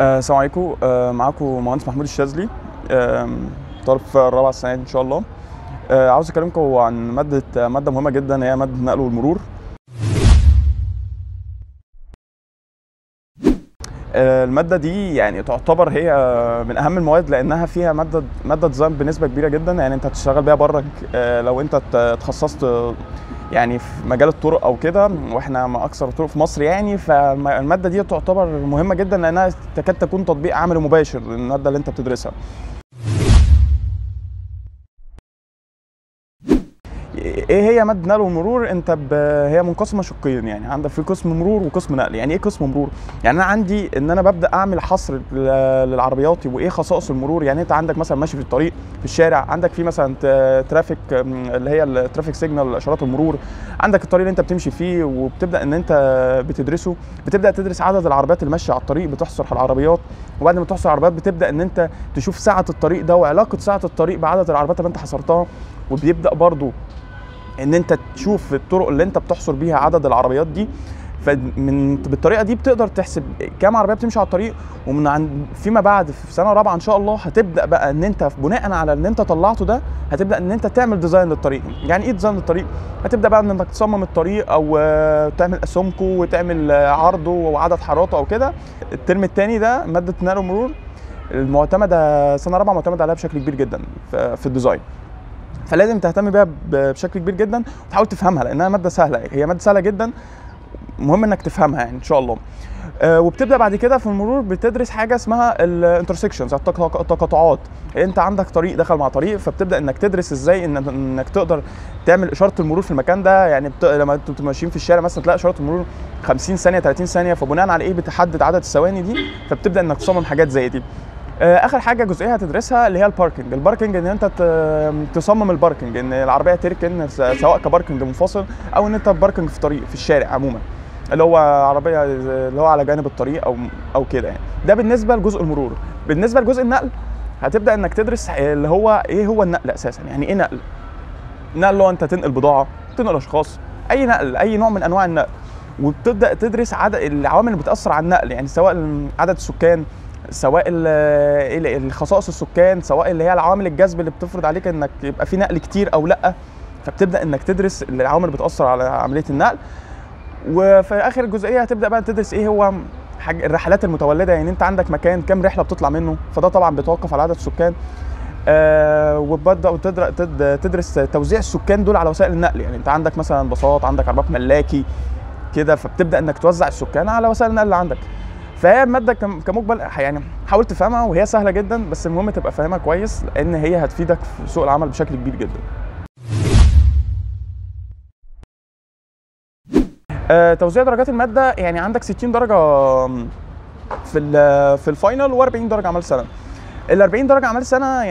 السلام عليكم. معاكم مهندس محمود الشاذلي. طالب في الرابعه السنه دي ان شاء الله. عاوز اكلمكم عن ماده مهمه جدا، هي ماده النقل والمرور. الماده دي يعني تعتبر هي من اهم المواد، لانها فيها ماده ديزاين بنسبه كبيره جدا. يعني انت هتشتغل بيها بره لو انت اتخصصت يعني في مجال الطرق او كده، واحنا ما اكثر الطرق في مصر يعني. فالماده دي تعتبر مهمه جدا لانها تكاد تكون تطبيق عملي مباشر للماده اللي انت بتدرسها. ايه هي ماده نقل ومرور؟ هي منقسمه شقين، يعني عندك في قسم مرور وقسم نقل. يعني ايه قسم مرور؟ يعني انا عندي ان انا ببدا اعمل حصر للعربيات وايه خصائص المرور. يعني انت عندك مثلا ماشي في الطريق في الشارع، عندك في مثلا ترافيك اللي هي الترافيك سيجنال، اشارات المرور. عندك الطريق اللي انت بتمشي فيه، وبتبدا ان انت بتدرسه. بتبدا تدرس عدد العربيات اللي ماشيه على الطريق، بتحصر العربيات. وبعد ما تحصر العربيات بتبدا ان انت تشوف سعه الطريق ده وعلاقه سعه الطريق بعدد العربيات اللي انت حصرتها. وبيبدا برضو ان انت تشوف الطرق اللي انت بتحصر بيها عدد العربيات دي. بالطريقه دي بتقدر تحسب كام عربيه بتمشي على الطريق. فيما بعد في سنه رابعه ان شاء الله هتبدا بقى ان انت بناء على اللي انت طلعته ده هتبدا ان انت تعمل ديزاين للطريق. يعني ايه ديزاين للطريق؟ هتبدا بقى انك تصمم الطريق او تعمل اسمكه وتعمل عرضه وعدد حاراته او كده. الترم الثاني ده ماده نقل ومرور المعتمده سنه رابعه معتمد عليها بشكل كبير جدا في الديزاين. فلازم تهتم بيها بشكل كبير جدا وتحاول تفهمها، لانها ماده سهله. هي ماده سهله جدا، مهم انك تفهمها يعني ان شاء الله. وبتبدا بعد كده في المرور بتدرس حاجه اسمها الانترسكشنز، التقاطعات. انت عندك طريق دخل مع طريق، فبتبدا انك تدرس ازاي انك تقدر تعمل اشاره المرور في المكان ده. يعني لما انتوا ماشيين في الشارع مثلا تلاقي اشاره المرور 50 ثانيه 30 ثانيه، فبناء على ايه بتحدد عدد الثواني دي. فبتبدا انك تصمم حاجات زي دي. اخر حاجه جزئيه هتدرسها اللي هي الباركنج ان انت تصمم الباركنج، ان العربيه تركن سواء كباركنج منفصل او ان انت باركنج في طريق في الشارع عموما، اللي هو عربيه اللي هو على جانب الطريق او كده يعني. ده بالنسبه لجزء المرور. بالنسبه لجزء النقل هتبدا انك تدرس اللي هو ايه هو النقل اساسا. يعني ايه نقل؟ النقل اللي هو انت تنقل بضاعه، تنقل اشخاص، اي نقل، اي نوع من انواع النقل. وبتبدا تدرس العوامل اللي بتاثر على النقل، يعني سواء عدد السكان، سواء الخصائص السكان، سواء اللي هي العوامل الجذب اللي بتفرض عليك انك يبقى في نقل كتير او لا. فبتبدا انك تدرس العوامل اللي بتاثر على عمليه النقل. وفي اخر الجزئيه هتبدا بقى تدرس ايه هو الرحلات المتولده. يعني انت عندك مكان كام رحله بتطلع منه، فده طبعا بيتوقف على عدد السكان. وبتبدا تدرس توزيع السكان دول على وسائل النقل. يعني انت عندك مثلا باصات، عندك عربات ملاكي كده، فبتبدا انك توزع السكان على وسائل النقل اللي عندك. فهي الماده كمجمل يعني حاول تفهمها، وهي سهله جدا، بس المهم تبقى فاهمها كويس لان هي هتفيدك في سوق العمل بشكل كبير جدا. توزيع درجات الماده، يعني عندك 60 درجه في الفاينل و40 درجه اعمال سنه. ال 40 درجه اعمال سنه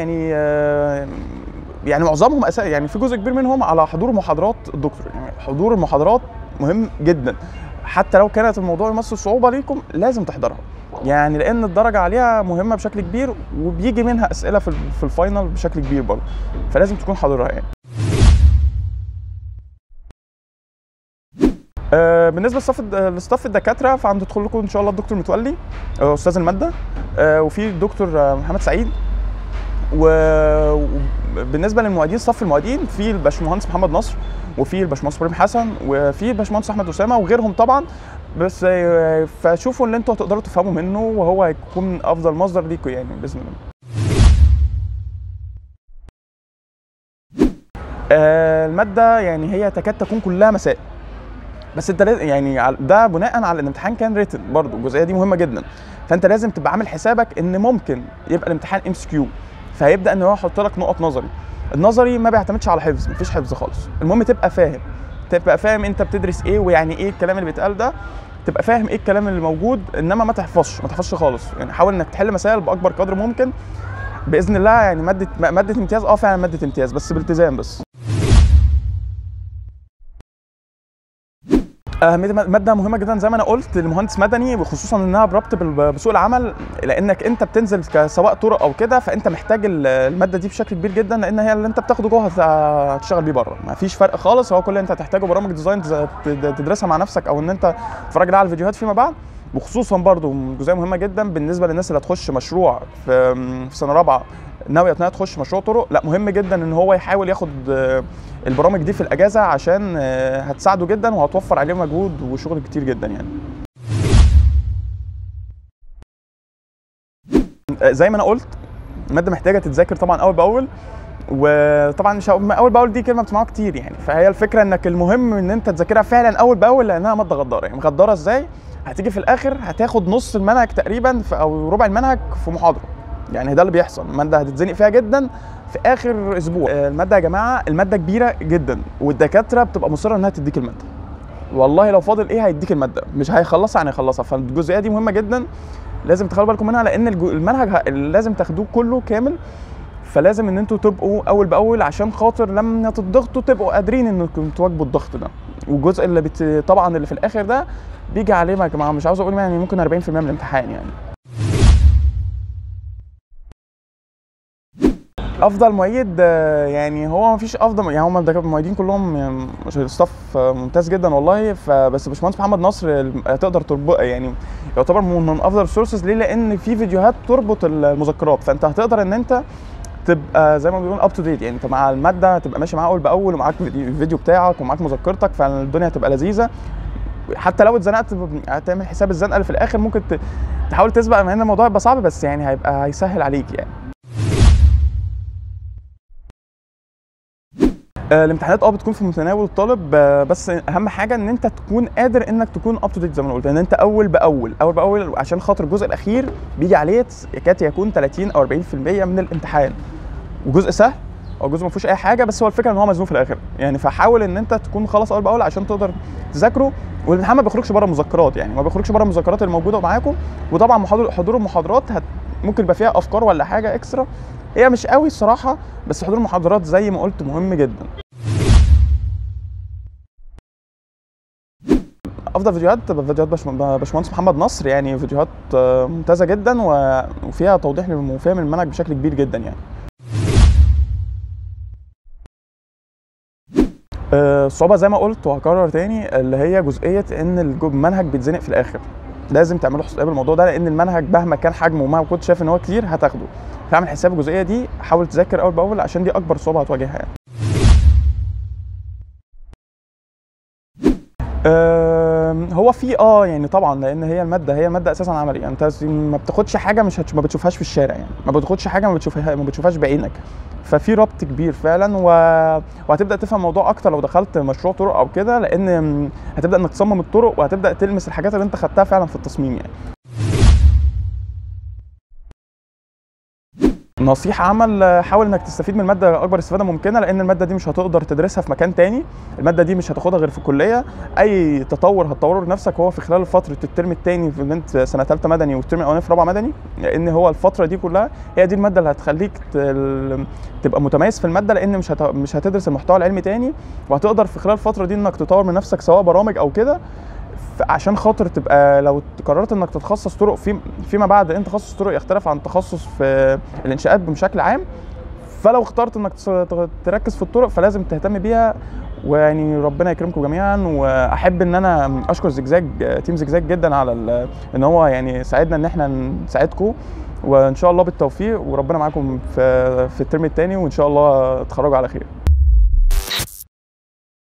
يعني معظمهم يعني في جزء كبير منهم على حضور محاضرات الدكتور. يعني حضور المحاضرات مهم جدا، حتى لو كانت الموضوع يمثل صعوبه ليكم لازم تحضرها. يعني لان الدرجه عليها مهمه بشكل كبير، وبيجي منها اسئله في الفاينل بشكل كبير برضه، فلازم تكون حاضرها يعني. بالنسبه لصف الدكاتره، فهندخل لكم ان شاء الله الدكتور متولي استاذ الماده، وفي الدكتور محمد سعيد. وبالنسبه للمعيدين، صف المعيدين في الباشمهندس محمد نصر، وفي الباشمهندس ابراهيم حسن، وفي الباشمهندس احمد اسامه وغيرهم طبعا. بس فشوفوا اللي انتوا هتقدروا تفهموا منه، وهو هيكون افضل مصدر ليكم يعني باذن الله. الماده يعني هي تكاد تكون كلها مسائل، بس انت لازم يعني ده بناء على ان الامتحان كان ريتن برضه، الجزئيه دي مهمه جدا. فانت لازم تبقى عامل حسابك ان ممكن يبقى الامتحان MCQ، فهيبدا ان هو يحط لك نقط نظري. النظري ما بيعتمدش على حفظ، مفيش حفظ خالص. المهم تبقى فاهم انت بتدرس ايه، ويعني ايه الكلام اللي بيتقال ده، تبقى فاهم ايه الكلام اللي موجود. انما ما تحفظش خالص. يعني حاول انك تحل مسائل باكبر قدر ممكن باذن الله. يعني ماده امتياز، فعلا ماده امتياز، بس بالتزام بس. ماده مهمه جدا زي ما انا قلت للمهندس مدني، وخصوصا انها بربط بسوق العمل، لانك انت بتنزل سواء طرق او كده، فانت محتاج الماده دي بشكل كبير جدا، لان هي اللي انت بتاخده جوه هتشتغل بيه بره. ما فيش فرق خالص. هو كل اللي انت هتحتاجه برامج ديزاين تدرسها مع نفسك، او ان انت تتفرج على الفيديوهات فيما بعد، وخصوصا برضو جزئيه مهمه جدا بالنسبه للناس اللي هتخش مشروع في سنه رابعه، ناويه انها تخش مشروع طرق، لا مهم جدا ان هو يحاول ياخد البرامج دي في الاجازه، عشان هتساعده جدا وهتوفر عليه مجهود وشغل كتير جدا يعني. زي ما انا قلت، الماده محتاجه تتذاكر طبعا اول باول، وطبعا مش اول باول دي كلمه بتسمعوها كتير يعني، فهي الفكره انك المهم ان انت تذاكرها فعلا اول باول، لانها ماده غداره. يعني مغداره ازاي؟ هتيجي في الاخر هتاخد نص المنهج تقريبا او ربع المنهج في محاضره، يعني ده اللي بيحصل. الماده هتتزنق فيها جدا في اخر اسبوع. الماده يا جماعه الماده كبيره جدا، والدكاتره بتبقى مصره انها تديك الماده، والله لو فاضل ايه هيديك الماده، مش هيخلصها يعني هيخلصها. فالجزئيه دي مهمه جدا، لازم تخلوا بالكم منها، لان المنهج لازم تاخدوه كله كامل، فلازم ان انتوا تبقوا اول باول عشان خاطر لما تضغطوا تبقوا قادرين انكم تواجهوا الضغط ده. والجزء اللي طبعا اللي في الاخر ده بيجي عليه يا جماعه، مش عاوز اقول يعني ممكن 40% من الامتحان يعني. افضل معيد يعني هو مفيش افضل، يعني هم المعيدين كلهم يعني ستاف ممتاز جدا والله. فبس باشمهندس محمد نصر تقدر تربط، يعني يعتبر من افضل السورسز. ليه؟ لان في فيديوهات تربط المذكرات، فانت هتقدر ان انت تبقى زي ما بيقولوا اب تو ديت، يعني انت مع الماده هتبقى ماشي معاها اول باول، ومعاك الفيديو بتاعك ومعاك مذكرتك، فالدنيا هتبقى لذيذه. حتى لو اتزنقت هتعمل حساب الزنقه اللي في الاخر، ممكن تحاول تسبق، مع ان الموضوع هيبقى صعب بس يعني هيسهل عليك يعني. الامتحانات بتكون في متناول الطالب، بس اهم حاجه ان انت تكون قادر انك تكون اب تو ديت زي ما انا قلت، ان انت اول باول عشان خاطر الجزء الاخير بيجي عليه يكاد يكون 30 او 40% من الامتحان، وجزء سهل او جزء ما فيهوش اي حاجه، بس هو الفكره ان هو مزنوق في الاخر يعني. فحاول ان انت تكون خلاص اول باول عشان تقدر تذاكره. والامتحان ما بيخرجش بره المذكرات، يعني ما بيخرجش بره المذكرات اللي موجوده معاكم. وطبعا حضور المحاضرات ممكن يبقى فيها افكار ولا حاجه اكسترا، هي مش قوي الصراحه، بس حضور المحاضرات زي ما قلت مهم جدا. افضل فيديوهات تبقى فيديوهات باشمهندس محمد نصر، يعني فيديوهات ممتازه جدا وفيها توضيح وفهم المنهج بشكل كبير جدا يعني. الصعوبه زي ما قلت وهكرر تاني، اللي هي جزئيه ان المنهج بيتزنق في الاخر، لازم تعملوا حساب الموضوع ده، لان المنهج مهما كان حجمه ومهما كنت شايف ان هو كتير هتاخده، فاعمل حساب الجزئيه دي، حاول تذاكر اول باول عشان دي اكبر صعوبه هتواجهها يعني. هو في يعني طبعا، لان هي الماده اساسا عملي، يعني انت ما بتاخدش حاجه ما بتشوفهاش في الشارع، يعني ما بتاخدش حاجه ما بتشوفهاش بعينك، ففي ربط كبير فعلا وهتبدا تفهم الموضوع اكتر لو دخلت مشروع طرق او كده، لان هتبدا انك تصمم الطرق وهتبدا تلمس الحاجات اللي انت خدتها فعلا في التصميم يعني. نصيحة عمل، حاول انك تستفيد من المادة اكبر استفادة ممكنة، لان المادة دي مش هتقدر تدرسها في مكان تاني، المادة دي مش هتاخدها غير في الكلية. اي تطور هتطوره لنفسك هو في خلال فترة الترم الثاني في انت سنة ثالثة مدني والترم الاولاني في رابعة مدني، لان هو الفترة دي كلها هي دي المادة اللي هتخليك تبقى متميز في المادة، لان مش هتدرس المحتوى العلمي تاني، وهتقدر في خلال الفترة دي انك تطور من نفسك سواء برامج او كده، عشان خاطر تبقى لو قررت انك تتخصص طرق فيما بعد، ان تخصص طرق يختلف عن تخصص في الانشاءات بشكل عام، فلو اخترت انك تركز في الطرق فلازم تهتم بيها. ويعني ربنا يكرمكم جميعا، واحب ان انا اشكر تيم زجزاج جدا على ان هو يعني ساعدنا ان احنا نساعدكم، وان شاء الله بالتوفيق، وربنا معاكم في الترم الثاني، وان شاء الله تخرجوا على خير.